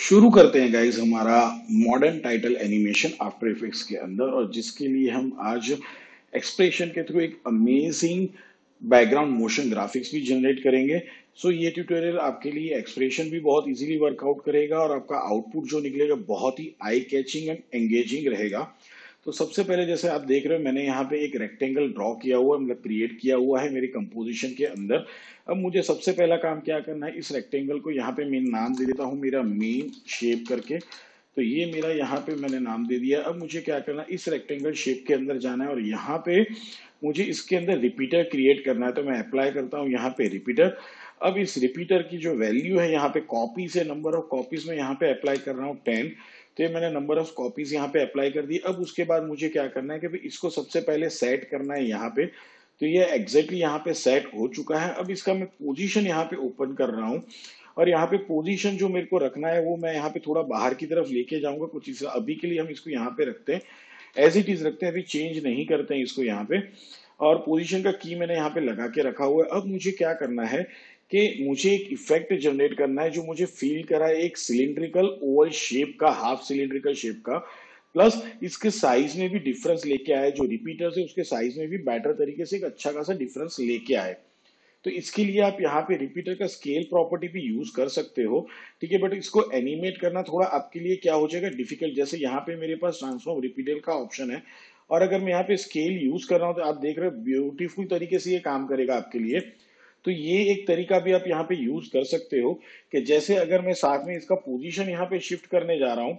शुरू करते हैं गाइज हमारा modern title animation after effects के अंदर, और जिसके लिए हम आज एक्सप्रेशन के थ्रू एक अमेजिंग बैकग्राउंड मोशन ग्राफिक्स भी जनरेट करेंगे। सो ये ट्यूटोरियल आपके लिए एक्सप्रेशन भी बहुत इजीली वर्कआउट करेगा और आपका आउटपुट जो निकलेगा बहुत ही आई कैचिंग एंड एंगेजिंग रहेगा। तो सबसे पहले जैसे आप देख रहे हो मैंने यहाँ पे एक रेक्टेंगल ड्रॉ किया हुआ है, मतलब क्रिएट किया हुआ है मेरे कंपोजिशन के अंदर। अब मुझे सबसे पहला काम क्या करना है, इस रेक्टेंगल को यहाँ पे मैं नाम दे देता हूँ मेरा मेन शेप करके। तो ये मेरा यहाँ पे मैंने नाम दे दिया। अब मुझे क्या करना है, इस रेक्टेंगल शेप के अंदर जाना है और यहाँ पे मुझे इसके अंदर रिपीटर क्रिएट करना है। तो मैं अप्लाई करता हूँ यहाँ पे रिपीटर। अब इस रिपीटर की जो वैल्यू है यहाँ पे कॉपी से नंबर ऑफ कॉपीज में यहाँ पे अप्लाई कर रहा हूँ 10। तो ये मैंने नंबर ऑफ कॉपीज यहाँ पे अप्लाई कर दी। अब उसके बाद मुझे क्या करना है कि भाई इसको सबसे पहले सेट करना है यहाँ पे। तो ये एग्जैक्टली यहाँ पे सेट हो चुका है। अब इसका मैं पोजीशन यहाँ पे ओपन कर रहा हूँ और यहाँ पे पोजीशन जो मेरे को रखना है वो मैं यहाँ पे थोड़ा बाहर की तरफ लेके जाऊंगा कुछ इस अभी के लिए हम इसको यहाँ पे रखते हैं, एज इट इज रखते हैं, अभी चेंज नहीं करते हैं इसको यहाँ पे। और पोजीशन का की मैंने यहाँ पे लगा के रखा हुआ है। अब मुझे क्या करना है कि मुझे एक इफेक्ट जनरेट करना है जो मुझे फील करा है एक सिलिंड्रिकल ओवल शेप का, हाफ सिलिंड्रिकल शेप का, प्लस इसके साइज में भी डिफरेंस लेके आए, जो रिपीटर है उसके साइज में भी बेटर तरीके से एक अच्छा खासा डिफरेंस लेके आए। तो इसके लिए आप यहाँ पे रिपीटर का स्केल प्रॉपर्टी भी यूज कर सकते हो, ठीक है। बट इसको एनिमेट करना थोड़ा आपके लिए क्या हो जाएगा डिफिकल्ट। जैसे यहाँ पे मेरे पास ट्रांसफॉर्म रिपीटर का ऑप्शन है और अगर मैं यहाँ पे स्केल यूज कर रहा हूँ तो आप देख रहे हो ब्यूटीफुल तरीके से ये काम करेगा आपके लिए। तो ये एक तरीका भी आप यहाँ पे यूज कर सकते हो कि जैसे अगर मैं साथ में इसका पोजीशन यहाँ पे शिफ्ट करने जा रहा हूँ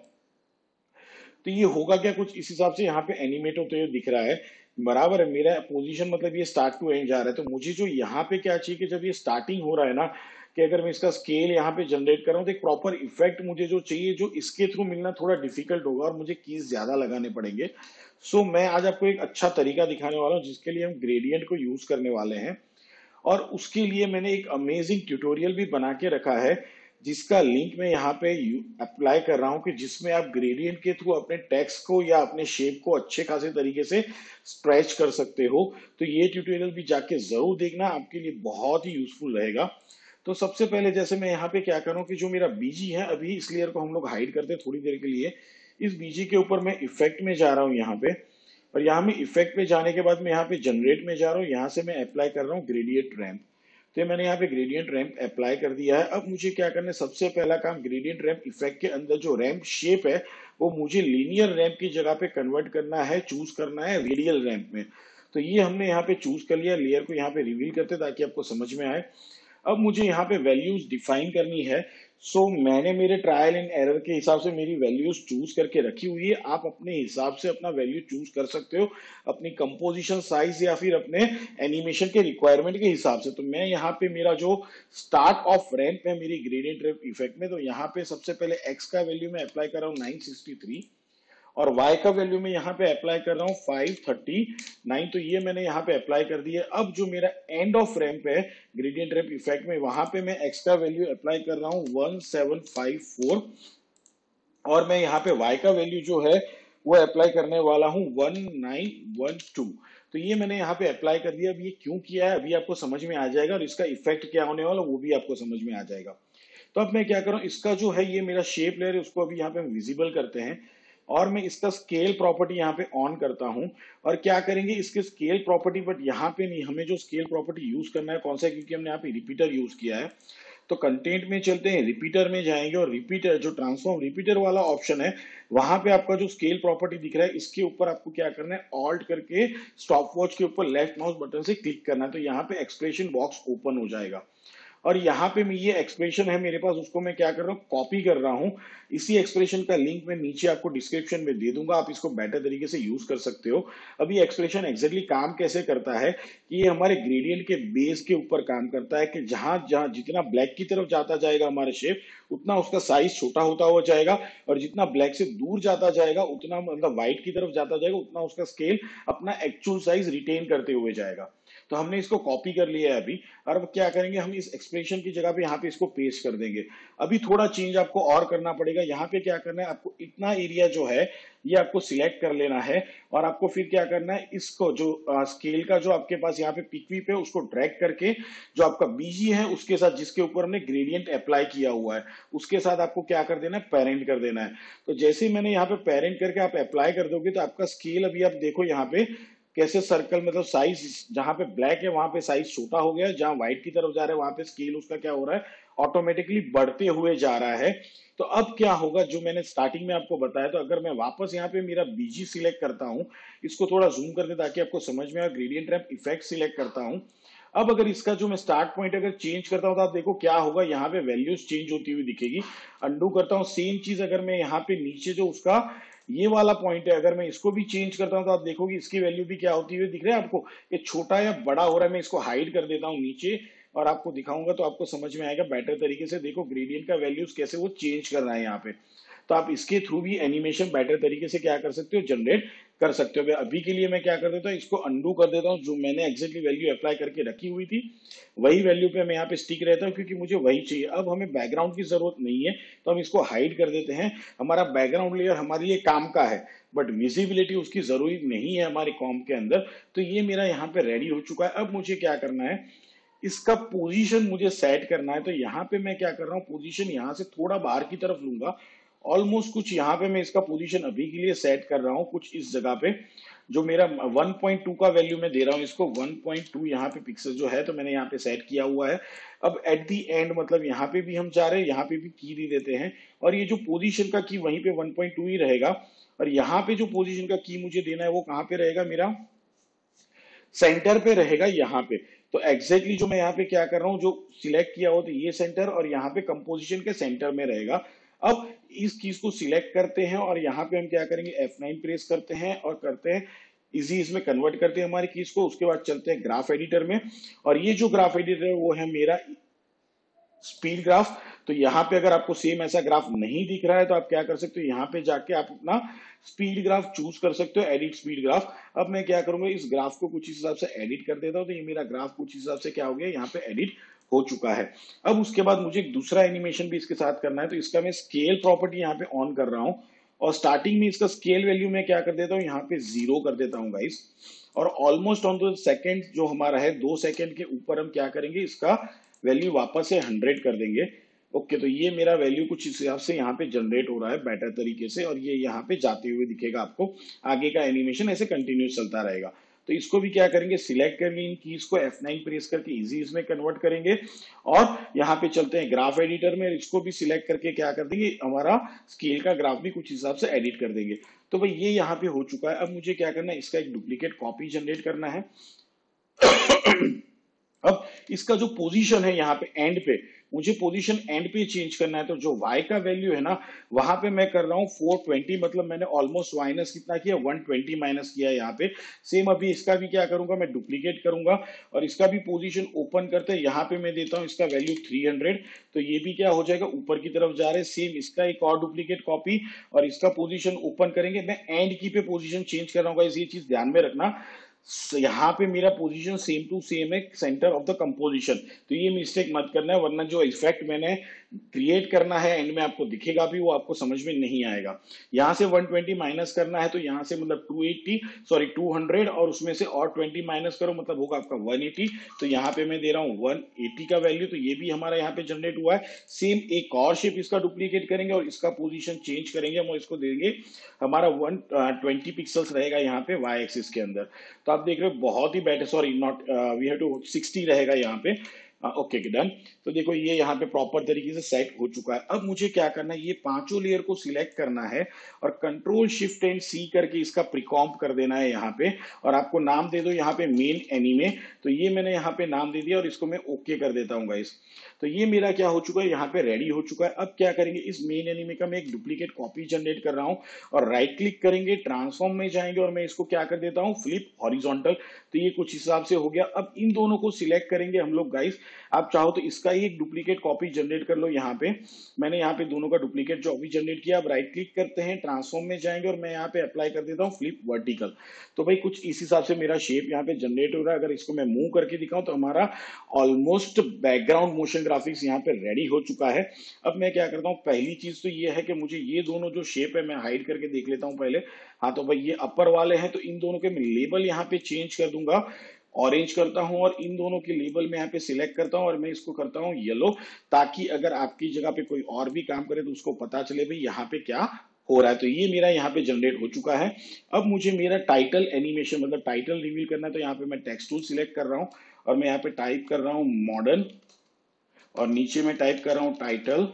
तो ये होगा क्या, कुछ इस हिसाब से यहाँ पे एनिमेट होते हुए दिख रहा है। बराबर है, मेरा पोजीशन मतलब ये स्टार्ट टू एंड जा रहा है। तो मुझे जो यहाँ पे क्या चाहिए कि जब ये स्टार्टिंग हो रहा है ना, कि अगर मैं इसका स्केल यहाँ पे जनरेट कर रहा हूँ तो एक प्रॉपर इफेक्ट मुझे जो चाहिए जो इसके थ्रू मिलना थोड़ा डिफिकल्ट होगा और मुझे कीज ज्यादा लगाने पड़ेंगे। सो मैं आज आपको एक अच्छा तरीका दिखाने वाला हूँ जिसके लिए हम ग्रेडियंट को यूज करने वाले हैं। और उसके लिए मैंने एक अमेजिंग ट्यूटोरियल भी बना के रखा है जिसका लिंक मैं यहाँ पे अप्लाई कर रहा हूँ, कि जिसमें आप ग्रेडियंट के थ्रू अपने टेक्स्ट को या अपने शेप को अच्छे खासे तरीके से स्ट्रेच कर सकते हो। तो ये ट्यूटोरियल भी जाके जरूर देखना, आपके लिए बहुत ही यूजफुल रहेगा। तो सबसे पहले जैसे मैं यहाँ पे क्या कर रहा हूँ कि जो मेरा बीजी है, अभी इस लेयर को हम लोग हाइड करते हैं थोड़ी देर के लिए। इस बीजी के ऊपर मैं इफेक्ट में जा रहा हूँ यहाँ पे, और यहाँ में इफेक्ट पे जाने के बाद मैं यहाँ पे जनरेट में जा रहा हूँ, यहाँ से मैं अप्लाई कर रहा हूँ ग्रेडियंट रैंप। तो ये मैंने यहाँ पे ग्रेडियंट रैंप अप्लाई कर दिया है। अब मुझे क्या करना है, सबसे पहला काम ग्रेडियंट रैंप इफेक्ट के अंदर जो रैंप शेप है वो मुझे लीनियर रैंप की जगह पे कन्वर्ट करना है, चूज करना है रेडियल रैंप में। तो ये हमने यहाँ पे चूज कर लिया। लेयर को यहाँ पे रिवील करते ताकि आपको समझ में आए। अब मुझे यहाँ पे वैल्यूज डिफाइन करनी है। सो मैंने मेरे ट्रायल एंड एरर के हिसाब से मेरी वैल्यूज चूज करके रखी हुई है। आप अपने हिसाब से अपना वैल्यू चूज कर सकते हो, अपनी कंपोजिशन साइज या फिर अपने एनिमेशन के रिक्वायरमेंट के हिसाब से। तो मैं यहाँ पे मेरा जो स्टार्ट ऑफ रैंप है मेरी ग्रेडियंट रैंप इफेक्ट में, तो यहाँ पे सबसे पहले एक्स का वैल्यू मैं अप्लाई कर रहा हूँ 963 और y का वैल्यू मैं यहाँ पे अप्लाई कर रहा हूँ 539। तो ये मैंने यहाँ पे अप्लाई कर दिया। अब जो मेरा एंड ऑफ रैंप है ग्रेडियंट रैंप इफेक्ट में, वहां पे मैं x का वैल्यू अप्लाई कर रहा हूँ 1754 और मैं यहाँ पे y का वैल्यू जो है वो अप्लाई करने वाला हूँ 1912। तो ये मैंने यहाँ पे अप्लाई कर दिया। अब ये क्यों किया है अभी आपको समझ में आ जाएगा और इसका इफेक्ट क्या होने वाला वो भी आपको समझ में आ जाएगा। तो अब मैं क्या कर रहा हूँ, इसका जो है ये मेरा शेप लेयर है उसको अभी यहाँ पे विजिबल करते हैं और मैं इसका स्केल प्रॉपर्टी यहाँ पे ऑन करता हूँ। और क्या करेंगे इसके स्केल प्रॉपर्टी, बट यहाँ पे नहीं, हमें जो स्केल प्रॉपर्टी यूज करना है कौन सा है, क्योंकि हमने यहाँ पे रिपीटर यूज किया है। तो कंटेंट में चलते हैं, रिपीटर में जाएंगे और रिपीटर जो ट्रांसफॉर्म रिपीटर वाला ऑप्शन है वहां पे आपका जो स्केल प्रॉपर्टी दिख रहा है इसके ऊपर आपको क्या करना है, ऑल्ट करके स्टॉप वॉच के ऊपर लेफ्ट माउस बटन से क्लिक करना है। तो यहाँ पे एक्सप्रेशन बॉक्स ओपन हो जाएगा और यहाँ पे मैं ये एक्सप्रेशन है मेरे पास उसको मैं क्या कर रहा हूँ, कॉपी कर रहा हूँ। इसी एक्सप्रेशन का लिंक मैं नीचे आपको डिस्क्रिप्शन में दे दूंगा, आप इसको बेटर तरीके से यूज कर सकते हो। अब ये एक्सप्रेशन एग्जैक्टली काम कैसे करता है कि ये हमारे ग्रेडियंट के बेस के ऊपर काम करता है, कि जहां जहां जितना ब्लैक की तरफ जाता जाएगा हमारा शेप उतना उसका साइज छोटा होता हुआ जाएगा, और जितना ब्लैक से दूर जाता जाएगा उतना मतलब व्हाइट की तरफ जाता जाएगा उतना उसका स्केल अपना एक्चुअल साइज रिटेन करते हुए जाएगा। तो हमने इसको कॉपी कर लिया है अभी। और अब क्या करेंगे, हम इस एक्सप्रेशन की जगह पे यहाँ पे इसको पेस्ट कर देंगे। अभी थोड़ा चेंज आपको और करना पड़ेगा। यहाँ पे क्या करना है, आपको इतना एरिया जो है ये आपको सिलेक्ट कर लेना है और आपको फिर क्या करना है, इसको जो स्केल का जो आपके पास यहाँ पे पिक व्हीप है उसको ड्रैग करके जो आपका बीजी है उसके साथ, जिसके ऊपर हमने ग्रेडियंट अप्लाई किया हुआ है, उसके साथ आपको क्या कर देना है, पेरेंट कर देना है। तो जैसे ही मैंने यहाँ पे पेरेंट करके आप अप्लाई कर दोगे तो आपका स्केल अभी आप देखो यहाँ पे कैसे सर्कल, मतलब साइज जहां पे ब्लैक है वहां पे साइज छोटा हो गया, जहां व्हाइट की तरफ जा रहा है वहां पे स्केल उसका क्या हो रहा है, ऑटोमेटिकली बढ़ते हुए जा रहा है। तो अब क्या होगा, जो मैंने स्टार्टिंग में आपको बताया, तो अगर मैं वापस यहाँ पे मेरा बीजी सिलेक्ट करता हूँ, इसको थोड़ा जूम कर दे ताकि आपको समझ में आए, ग्रेडियंट रैंप इफेक्ट सिलेक्ट करता हूँ। अब अगर इसका जो मैं स्टार्ट पॉइंट अगर चेंज करता हूं तो आप देखो क्या होगा, यहाँ पे वैल्यूज चेंज होती हुई दिखेगी। अंडू करता हूँ, सेम चीज अगर मैं यहाँ पे नीचे जो उसका ये वाला पॉइंट है अगर मैं इसको भी चेंज करता हूं तो आप देखोगे इसकी वैल्यू भी क्या होती हुई दिख रहा है आपको, ये छोटा या बड़ा हो रहा है। मैं इसको हाइड कर देता हूँ नीचे और आपको दिखाऊंगा तो आपको समझ में आएगा बेटर तरीके से। देखो ग्रेडियंट का वैल्यूज कैसे वो चेंज कर रहा है यहाँ पे। तो आप इसके थ्रू भी एनिमेशन बेटर तरीके से क्या कर सकते हो, जनरेट कर सकते हो। अभी के लिए मैं क्या कर देता हूँ, इसको अंडू कर देता हूँ, जो मैंने एक्जेक्टली वैल्यू अप्लाई करके रखी हुई थी वही वैल्यू पे मैं यहाँ पे स्टिक रहता हूँ क्योंकि मुझे वही चाहिए। अब हमें बैकग्राउंड की जरूरत नहीं है तो हम इसको हाइड कर देते हैं। हमारा बैकग्राउंड लेयर हमारे लिए काम का है बट विजिबिलिटी उसकी जरूरी नहीं है हमारे कॉम्प के अंदर। तो ये मेरा यहाँ पे रेडी हो चुका है। अब मुझे क्या करना है, इसका पोजीशन मुझे सेट करना है। तो यहाँ पे मैं क्या कर रहा हूँ, पोजीशन यहाँ से थोड़ा बाहर की तरफ लूंगा, ऑलमोस्ट कुछ यहाँ पे मैं इसका पोजीशन अभी के लिए सेट कर रहा हूँ कुछ इस जगह पे। जो मेरा 1.2 का वैल्यू मैं दे रहा हूँ इसको 1.2 यहाँ पे पिक्सल जो है तो मैंने यहाँ पे सेट किया हुआ है। अब एट दी एंड मतलब यहाँ पे भी हम जा रहे हैं, यहाँ पे भी की दे देते हैं और ये जो पोजीशन का की वहीं पे 1.2 ही रहेगा। और यहाँ पे जो पोजीशन का की मुझे देना है वो कहाँ पे रहेगा, मेरा सेंटर पे रहेगा यहाँ पे। तो एग्जैक्टली जो मैं यहाँ पे क्या कर रहा हूँ, जो सिलेक्ट किया हो तो ये सेंटर और यहाँ पे कंपोजिशन के सेंटर में रहेगा। अब इस चीज को सिलेक्ट करते हैं और यहाँ पे हम क्या करेंगे, F9 प्रेस करते हैं और करते हैं इजी, इसमें कन्वर्ट करते हैं हमारी कीज को। उसके बाद चलते हैं ग्राफ एडिटर में और ये जो ग्राफ एडिटर है वो है मेरा स्पीड ग्राफ। तो यहाँ पे अगर आपको सेम ऐसा ग्राफ नहीं दिख रहा है तो आप क्या कर सकते हो, यहाँ पे जाके आप अपना स्पीड ग्राफ चूज कर सकते हो, एडिट स्पीड ग्राफ। अब मैं क्या करूंगा, इस ग्राफ को कुछ हिसाब से एडिट कर देता हूँ। तो ये मेरा ग्राफ कुछ हिसाब से क्या हो गया, यहाँ पे एडिट हो चुका है। अब उसके बाद मुझे एक दूसरा एनिमेशन भी इसके साथ करना है। तो इसका मैं स्केल प्रॉपर्टी यहाँ पे ऑन कर रहा हूँ और स्टार्टिंग में इसका स्केल वैल्यू में क्या कर देता हूँ, यहाँ पे 0 कर देता हूँ गाइस। और ऑलमोस्ट ऑन द सेकेंड जो हमारा है 2 सेकेंड के ऊपर हम क्या करेंगे, इसका वैल्यू वापस से 100 कर देंगे। ओके, तो ये मेरा वैल्यू कुछ इस हिसाब से यहाँ पे जनरेट हो रहा है बेटर तरीके से और ये यहाँ पे जाते हुए दिखेगा आपको। आगे का एनिमेशन ऐसे कंटिन्यूस चलता रहेगा। तो इसको भी क्या करेंगे, सिलेक्ट करेंगे इन कीज को, F9 प्रेस करके इजी इसमें कन्वर्ट करेंगे और यहाँ पे चलते हैं ग्राफ एडिटर में, इसको भी सिलेक्ट करके क्या कर देंगे, हमारा स्केल का ग्राफ भी कुछ हिसाब से एडिट कर देंगे। तो भाई ये यहाँ पे हो चुका है। अब मुझे क्या करना है, इसका एक डुप्लीकेट कॉपी जनरेट करना है। अब इसका जो पोजीशन है यहाँ पे एंड पे, मुझे पोजीशन एंड पे चेंज करना है। तो जो y का वैल्यू है ना, वहां पे मैं कर रहा हूँ 420, मतलब मैंने ऑलमोस्ट माइनस कितना किया, 120 माइनस किया है यहाँ पे। सेम अभी इसका भी क्या करूंगा, मैं डुप्लीकेट करूंगा और इसका भी पोजीशन ओपन करते हैं, यहाँ पे मैं देता हूँ इसका वैल्यू 300। तो ये भी क्या हो जाएगा, ऊपर की तरफ जा रहे हैं। सेम इसका एक और डुप्लीकेट कॉपी और इसका पोजीशन ओपन करेंगे। मैं एंड की पे पोजीशन चेंज कर रहा हूँ, ये चीज ध्यान में रखना। यहाँ पे मेरा पोजीशन सेम टू सेम है, सेंटर ऑफ द कंपोजिशन। तो ये मिस्टेक मत करना है वरना जो इफेक्ट मैंने क्रिएट करना है एंड में आपको दिखेगा भी, वो आपको समझ में नहीं आएगा। यहाँ से 120 माइनस करना है तो यहाँ से मतलब 200 और उसमें से और 20 माइनस करो मतलब होगा आपका 180। तो यहाँ पे मैं दे रहा हूँ 180 का वैल्यू। तो ये भी हमारा यहाँ पे जनरेट हुआ है। सेम एक और शेप इसका डुप्लीकेट करेंगे और इसका पोजीशन चेंज करेंगे हम और इसको देंगे हमारा 120 पिक्सल्स रहेगा यहाँ पे y एक्सिस के अंदर। तो आप देख रहे हो बहुत ही better, sorry not we have to 60 रहेगा यहाँ पे। Okay done. तो देखो ये यहाँ पे प्रॉपर तरीके से सेट हो चुका है। अब मुझे क्या करना है, ये पांचों लेयर को सिलेक्ट करना है और कंट्रोल शिफ्ट एंड सी करके इसका प्रीकॉम्प कर देना है यहाँ पे और आपको नाम दे दो यहाँ पे मेन एनीमे। तो ये मैंने यहाँ पे नाम दे दिया और इसको मैं ओके कर देता हूँ गाइस। तो ये मेरा क्या हो चुका है, यहाँ पे रेडी हो चुका है। अब क्या करेंगे, इस मेन एनीमे का मैं एक डुप्लीकेट कॉपी जनरेट कर रहा हूँ और राइट क्लिक करेंगे, ट्रांसफॉर्म में जाएंगे और मैं इसको क्या कर देता हूँ, फ्लिप हॉरिजॉन्टल। तो ये कुछ हिसाब से हो गया। अब इन दोनों को सिलेक्ट करेंगे हम लोग गाइस। आप चाहो तो इसका ही एक डुप्लीकेट कॉपी जनरेट कर लो। यहाँ पे मैंने यहाँ पे दोनों का डुप्लीकेट जो अभी जनरेट किया। अब राइट क्लिक करते हैं, ट्रांसफॉर्म में जाएंगे और मैं यहाँ पे अप्लाई कर देता हूँ फ्लिप वर्टिकल। तो भाई कुछ इस हिसाब से मेरा शेप यहाँ पे जनरेट हो रहा है। अगर इसको मैं मूव करके दिखाऊं तो हमारा ऑलमोस्ट बैकग्राउंड मोशन ग्राफिक्स यहाँ पे रेडी हो चुका है। अब मैं क्या करता हूँ, पहली चीज तो ये है कि मुझे ये दोनों जो शेप है मैं हाइड करके देख लेता हूँ पहले। हाँ तो भाई ये अपर वाले हैं, तो इन दोनों के मैं लेबल यहाँ पे चेंज कर दूंगा, ऑरेंज करता हूं, और इन दोनों के लेबल में यहाँ पे सिलेक्ट करता हूं और मैं इसको करता हूं येलो, ताकि अगर आपकी जगह पे कोई और भी काम करे तो उसको पता चले भाई यहाँ पे क्या हो रहा है। तो ये मेरा यहाँ पे जनरेट हो चुका है। अब मुझे मेरा टाइटल एनिमेशन मतलब टाइटल रिवील करना है, तो यहाँ पे मैं टेक्स्ट टूल सिलेक्ट कर रहा हूँ और मैं यहाँ पे टाइप कर रहा हूँ मॉडर्न, और नीचे में टाइप कर रहा हूँ टाइटल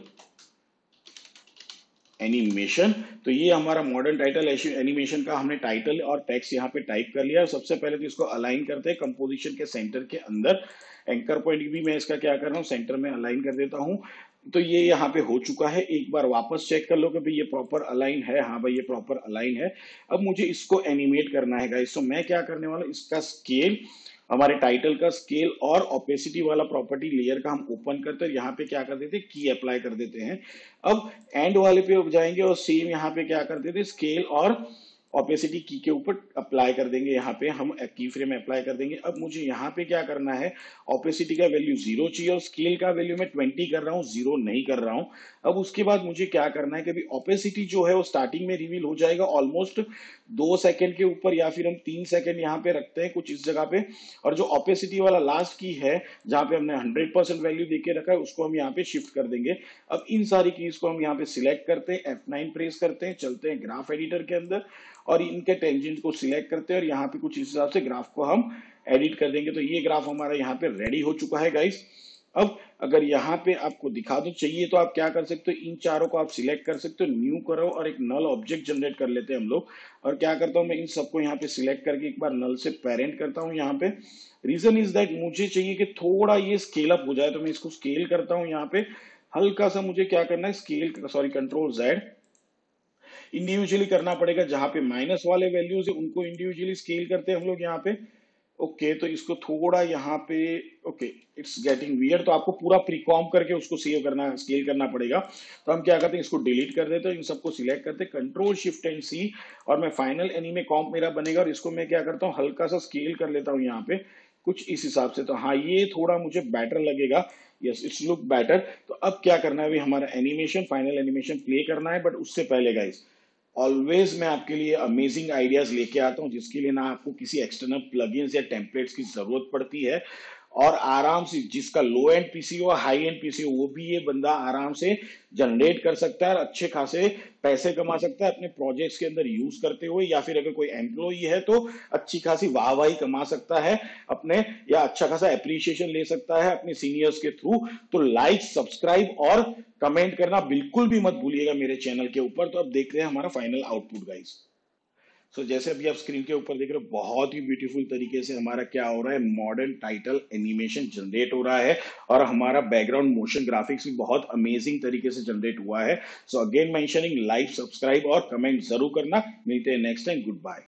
एनिमेशन। तो ये हमारा मॉडर्न टाइटल एनिमेशन का हमने टाइटल और टेक्स्ट यहाँ पे टाइप कर लिया। सबसे पहले तो इसको अलाइन करते हैं कंपोजिशन के सेंटर के अंदर। एंकर पॉइंट भी मैं इसका क्या कर रहा हूँ, सेंटर में अलाइन कर देता हूँ। तो ये यहाँ पे हो चुका है। एक बार वापस चेक कर लो कि भाई ये प्रॉपर अलाइन है। हाँ भाई ये प्रॉपर अलाइन है। अब मुझे इसको एनिमेट करना है गाइस। तो मैं क्या करने वाला हूँ, इसका स्केल, हमारे टाइटल का स्केल और ओपेसिटी वाला प्रॉपर्टी लेयर का हम ओपन करते हैं, यहाँ पे क्या कर देते हैं, की अप्लाई कर देते हैं। अब एंड वाले पे जाएंगे और सेम यहाँ पे क्या कर देते हैं, स्केल और ओपेसिटी की के ऊपर अप्लाई कर देंगे। यहाँ पे हम की फ्रेम अप्लाई कर देंगे। अब मुझे यहाँ पे क्या करना है, ओपेसिटी का वैल्यू 0 चाहिए और स्केल का वैल्यू मैं 20 कर रहा हूँ, 0 नहीं कर रहा हूँ। अब उसके बाद मुझे क्या करना है कि ओपेसिटी जो है वो स्टार्टिंग में रिवील हो जाएगा ऑलमोस्ट 2 सेकंड के ऊपर, या फिर हम 3 सेकंड यहाँ पे रखते हैं कुछ इस जगह पे। और जो ओपेसिटी वाला लास्ट की है जहां पे हमने 100% वैल्यू देके रखा है, उसको हम यहाँ पे शिफ्ट कर देंगे। अब इन सारी कीज को हम यहाँ पे सिलेक्ट करते हैं, F9 प्रेस करते हैं, चलते हैं ग्राफ एडिटर के अंदर और इनके टेंजेंट को सिलेक्ट करते हैं और यहाँ पे कुछ इस हिसाब से ग्राफ को हम एडिट कर देंगे। तो ये ग्राफ हमारा यहाँ पे रेडी हो चुका है गाइस। अब अगर यहाँ पे आपको दिखा दो चाहिए तो आप क्या कर सकते हो, इन चारों को आप सिलेक्ट कर सकते हो, न्यू करो और एक नल ऑब्जेक्ट जनरेट कर लेते हैं हम लोग। और क्या करता हूँ मैं, इन सबको यहाँ पे सिलेक्ट करके एक बार नल से पेरेंट करता हूँ यहाँ पे। रीजन इज दैट मुझे चाहिए कि थोड़ा ये स्केल अप हो जाए, तो मैं इसको स्केल करता हूँ यहाँ पे। हल्का सा मुझे क्या करना है, scale sorry control Z individually करना पड़ेगा। जहां पे माइनस वाले वैल्यूज है उनको इंडिविजुअली स्केल करते हैं हम लोग यहाँ पे। ओके तो इसको थोड़ा यहाँ पे, ओके इट्स गेटिंग वियर, तो आपको पूरा प्रीकॉम करके उसको सेव करना, स्केल करना पड़ेगा। तो हम क्या करते हैं, इसको डिलीट कर देते हैं, इन सबको सिलेक्ट करते हैं, कंट्रोल शिफ्ट एंड C, और मैं फाइनल एनीमे कॉम्प मेरा बनेगा। और इसको मैं क्या करता हूँ, हल्का सा स्केल कर लेता हूँ यहाँ पे कुछ इस हिसाब से। तो हाँ ये थोड़ा मुझे बेटर लगेगा, यस इट्स लुक बेटर। तो अब क्या करना है, अभी हमारा एनिमेशन, फाइनल एनिमेशन प्ले करना है। बट उससे पहले गाइस ऑलवेज मैं आपके लिए अमेजिंग आइडियाज लेके आता हूं, जिसके लिए ना आपको किसी एक्सटर्नल प्लगइन्स या टेम्पलेट्स की जरूरत पड़ती है, और आराम से जिसका लो एंड पीसी हो हाई एंड पीसी हो वो भी ये बंदा आराम से जनरेट कर सकता है और अच्छे खासे पैसे कमा सकता है अपने प्रोजेक्ट्स के अंदर यूज करते हुए। या फिर अगर कोई एम्प्लॉई है तो अच्छी खासी वाहवाही कमा सकता है अपने, या अच्छा खासा एप्रिसिएशन ले सकता है अपने सीनियर्स के थ्रू। तो लाइक, सब्सक्राइब और कमेंट करना बिल्कुल भी मत भूलिएगा मेरे चैनल के ऊपर। तो अब देखते हैं हमारा फाइनल आउटपुट गाइस। सो जैसे अभी आप स्क्रीन के ऊपर देख रहे हो, बहुत ही ब्यूटीफुल तरीके से हमारा क्या हो रहा है, मॉडर्न टाइटल एनिमेशन जनरेट हो रहा है, और हमारा बैकग्राउंड मोशन ग्राफिक्स भी बहुत अमेजिंग तरीके से जनरेट हुआ है। So again mentioning, like, subscribe और कमेंट जरूर करना। मिलते हैं नेक्स्ट टाइम, गुड बाय।